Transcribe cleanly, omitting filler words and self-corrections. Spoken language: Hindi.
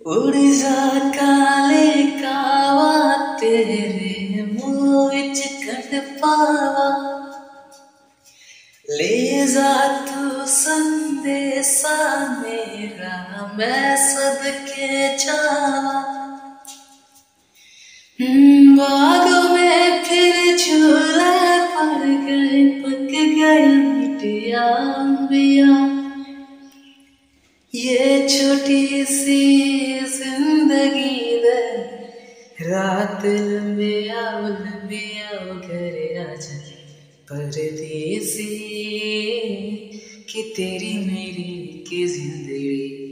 उड़ जा काले कावा तेरे मुंह विच कंड पावा ले जा तू संदेसा मेरा मैं सदके जावा बागों में फिर झूले पड़ गए पक गए मिटिया अंबिया ये छोटी सी जिंदगी दे रात लंबिया घर आजा परदेसी कि तेरी मेरी की जिंदगी